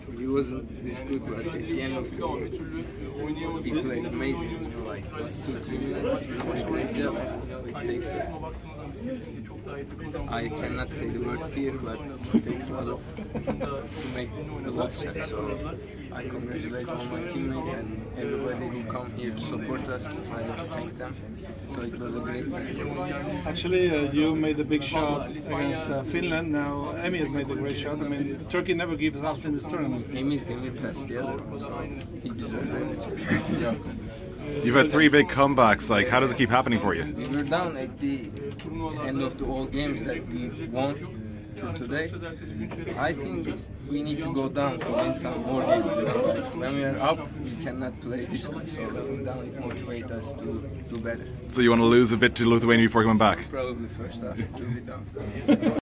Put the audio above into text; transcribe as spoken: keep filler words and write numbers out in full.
he wasn't this good, but at the end of the game, he played amazing. You know, like last two, three minutes, he did a great job. You know, it takes, I cannot say the word here, but it takes a lot of to make the last shot. So I congratulate all my teammates and everybody who come here to support us. I want to thank them. So it was a great night for us. Actually, uh, you made a big shot against uh, Finland. Now Emir made a great shot. I mean, Turkey never gives up in this tournament. Emir, Emir passed the other one, so he deserves everything. Yeah. You've had three big comebacks. Like, how does it keep happening for you? We were down at the end of the all games that we won till today. I think we need to go down to win some more games. You know? Like when we are up, we cannot play this good. So going down, it motivates us to do better. So you want to lose a bit to Lithuania before coming back? Probably first half, it will be down.